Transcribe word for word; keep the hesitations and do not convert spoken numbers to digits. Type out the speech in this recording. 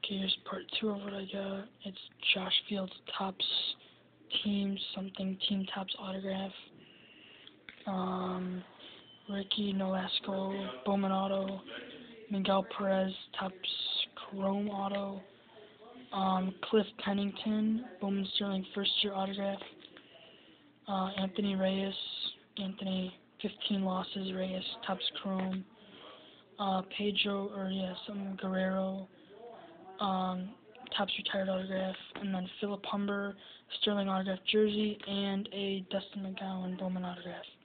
Okay, here's part two of what I got. It's Josh Fields Topps Team something Team Topps autograph. Um, Ricky Nolasco Bowman auto. Miguel Perez Topps Chrome auto. Um, Cliff Pennington Bowman Sterling first year autograph. Uh, Anthony Reyes Anthony fifteen losses Reyes Topps Chrome. Uh, Pedro or yeah some Guerrero. Um, Topps retired autograph, and then Philip Humber Sterling autograph jersey, and a Dustin McGowan Bowman autograph.